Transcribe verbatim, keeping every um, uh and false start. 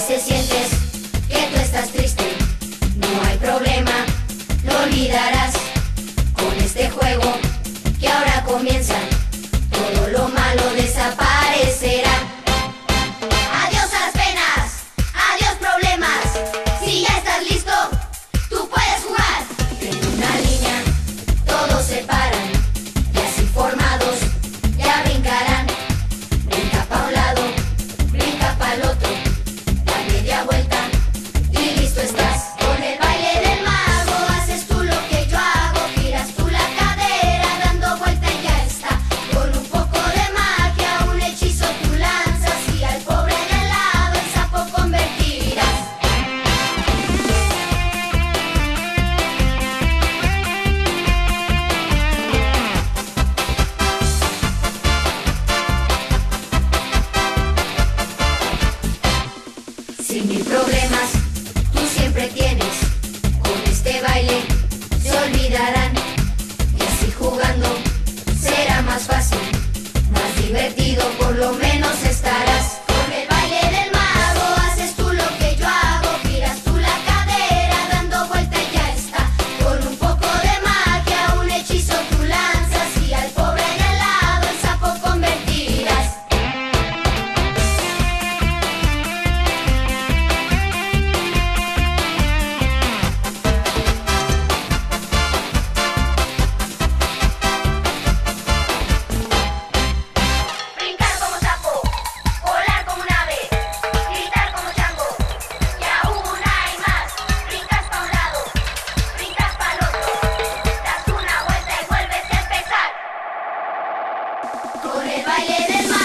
veces sientes que tú estás triste, no hay problema, lo olvidarás con este juego que ahora comienza. Todo lo malo desaparecerá. Adiós a las penas, adiós problemas. Si ya estás listo, tú puedes jugar. En una línea todos se paran y así formados ya brincarán. Brinca pa' un lado, brinca pa' el otro, da media vuelta y listo estás. Con el baile del mago haces tú lo que yo hago, giras tú la cadera dando vuelta y ya está. Con un poco de magia, un hechizo tú lanzas y al pobre de al lado en sapo convertirás. Sin mil problemas tú siempre tienes, con este baile se olvidarán y así jugando será más fácil, más divertido por lo menos estarás. Con el baile del mago haces tú lo que yo hago, giras tú la cadera dando vuelta y ya está. Con un poco de magia, un hechizo tú lanzas y al pobre de al lado en sapo convertirás. Brincar como sapo, volar como un ave, gritar como chango, y aún hay más. Brincas pa' un lado, brincas pa' el otro, das una vuelta y vuelves a empezar. Con el baile del mago